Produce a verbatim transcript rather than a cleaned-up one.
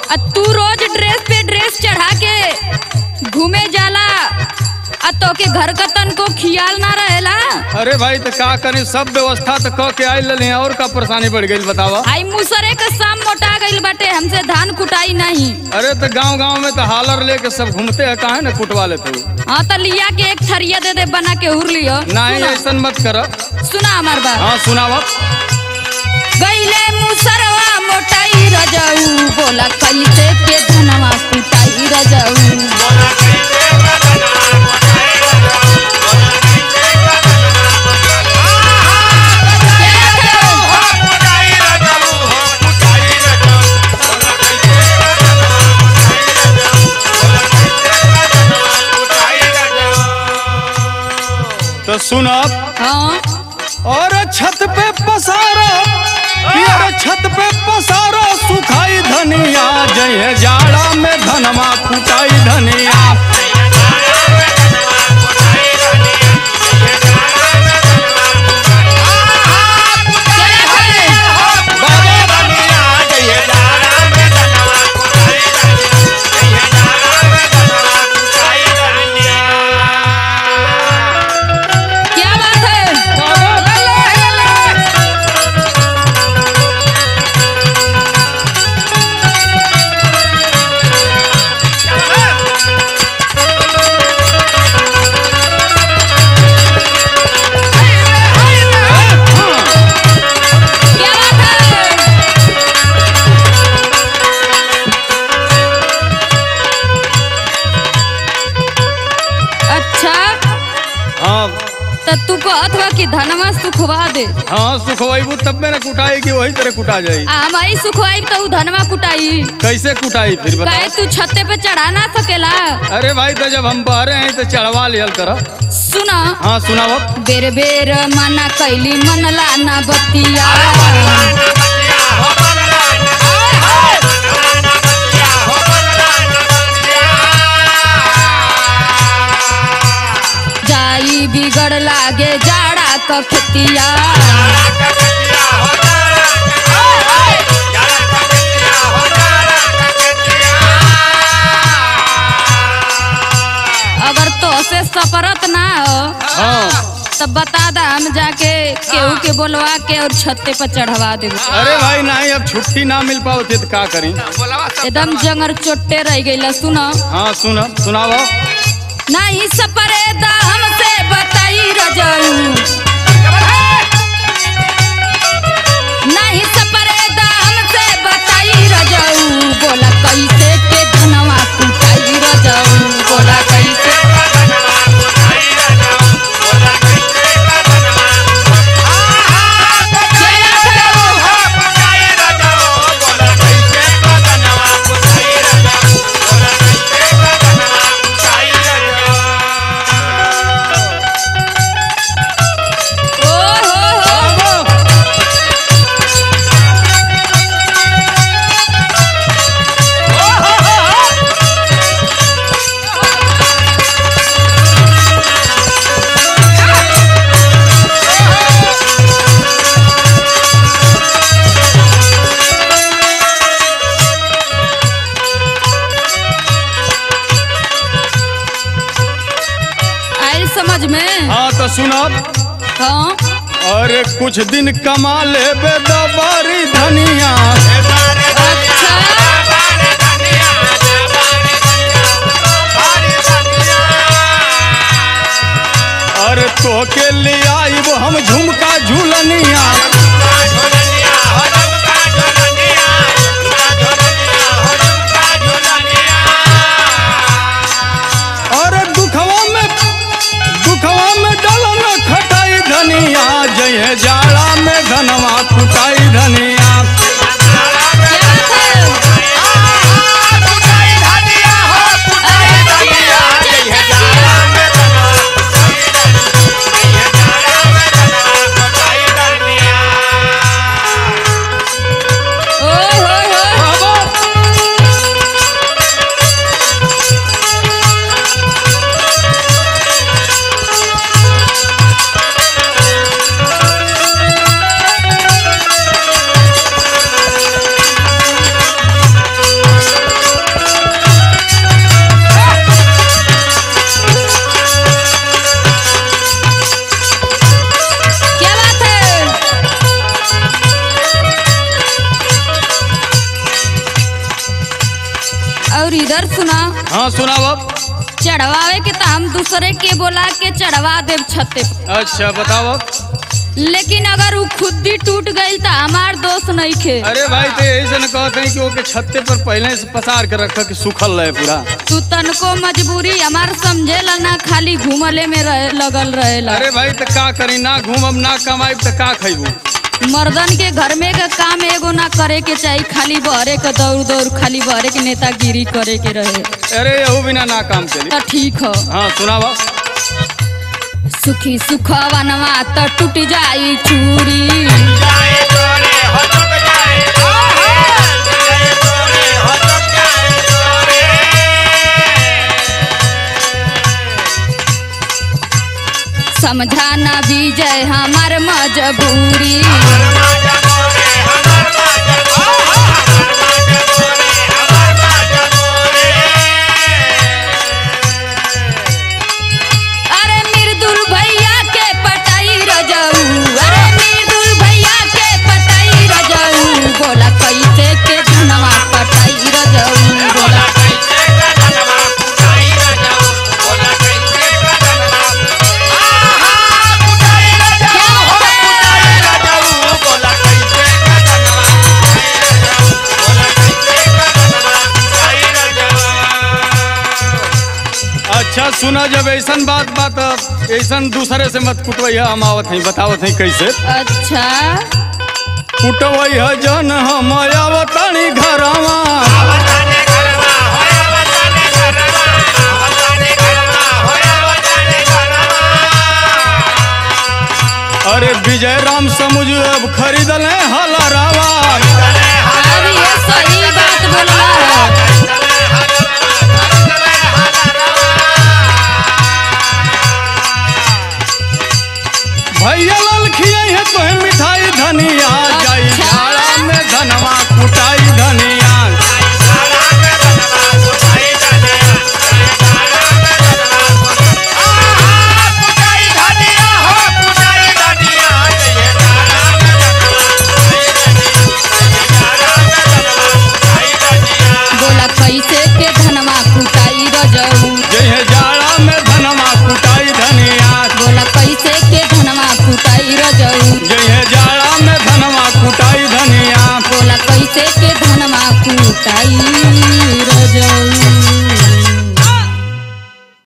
तू रोज ड्रेस पे ड्रेस चढ़ा के घूमे जाला आ तो के घर का तन को खियाल ना रहेला। अरे भाई तो का करी, सब व्यवस्था तो क के आइल रहे, और का परेशानी बढ़ गई बतावा। आई मुसरे के शाम मोटा गइल बाटे, हमसे धान कुटाई नहीं। अरे तो गांव गांव में तो हालर लेके सब घूमते हैं, काहे ना कुटवा लेते हो। हाँ तो लिया के एक थरिया दे दे बना के उड़ लियो। नहीं ऐसा मत कर। सुना हमार बात। हाँ सुनावा। गईले मुसरवा मोटाई रजाऊ, बोला कैसे के धनवा कुटाई रजाऊ। तो सुनब। हाँ। और छत पे पसारा, और छत पे पसारा सुखाई धनिया, जय जाड़ा में धनमा कुटाई धनिया। तू कहत बा कि धनवा सुखवा दे। हाँ सुखवाईबू तब में ना कुटाई की वही तरह कुटा जाई। हमारी सुखवाई तो धनवा कुटाई। कैसे कुटाई फिर बता। कहे तू छत्ते पे चढ़ा ना सकेला। अरे भाई तो जब हम बहरे हैं तो चढ़वा लियल कर। सुना। हाँ सुनाओ। बेर बेर मना कैली मनला ना बतिया, जाई बिगड़ लागे जाड़ा का खेतिया। अगर तो से सपरत ना हो तब बता दा, हम जाके केहू के बोलवा के और छत्ते पर चढ़वा दे। अरे भाई नहीं, अब छुट्टी ना मिल पाओ तो का करी। एकदम जंगर चोटे रह गई। सुनो। हाँ सुना सुनाओ। नहीं सपरे दा हमसे बताई रजाऊ, नहीं सपरे दा हमसे बताई रजाऊ, बोला कैसे के धनवा कुटाई रजाऊ, बोला कैसे। समझ में। हाँ तो सुना। हाँ। अरे कुछ दिन कमा ले बेदबारी धनिया। अच्छा। अरे तो के लिए आई वो हम झुमका झूलनिया। अरे दुखवा में दुखवा में डालन खटाई धनिया, जय जाड़ा में धनवा कुटाई धनिया। इधर सुना। हाँ सुनाओ अब। चढ़वावे के तो हम दूसरे के बोला के चढ़वा देव छते पे। अच्छा बताओ अब। लेकिन अगर वो खुद ही टूट गई तो हमार दोस्त नहीं खे। अरे भाई तो ऐसे न कहते हैं कि वो के छत्ते पर पहले से पसार कर रखा कि सूखल रहे पूरा। तू तनको मजबूरी हमार समझेला ना, खाली घूमले में रहे, लगल रहेला। अरे भाई तो का करी, ना घूमब ना कमाई तो का खैबू। मर्दन के घर में का काम एगो ना करे के चाहिए, खाली बहरे का दौड़ दौड़, खाली बहरे के नेतागिरी करे के रहे। अरे यहू बिना ना काम चली। तो ठीक हो। हाँ सुनावा। सुखी सुखवनवा तो टूट जाई चूड़ी, समझाना विजय हमार मजबूरी। अरे मृदुल भैया के पटाई रजऊ, अरे मृदुल भैया के पटाई रजऊ, बोला कैसे के धनवा पटाई रजऊ, बोला अच्छा सुना, जब ऐसन बात बात ऐसन दूसरे से मत कुटवैया, हम आवत हैं बतावत हैं कैसे। अच्छा कुटवैया जन हम आवतानी घरवा, अरे विजय राम समुझ अब खरीदल है हलरावा। अभी ये सही बात बोला है। भैया लाल खियाई है तो मिठाई धनिया, जाई झाड़ा में धनवा कुटाई धनिया। बोला कैसे के धनवा कुटाई रजऊ, जय जाड़ा में धनवा कुटाई धनिया। बोला कैसे के धनवा कुटाई रजऊ, जय जाड़ा में धनवा कुटाई धनिया। बोला कैसे के धनवा कुटाई रजऊ।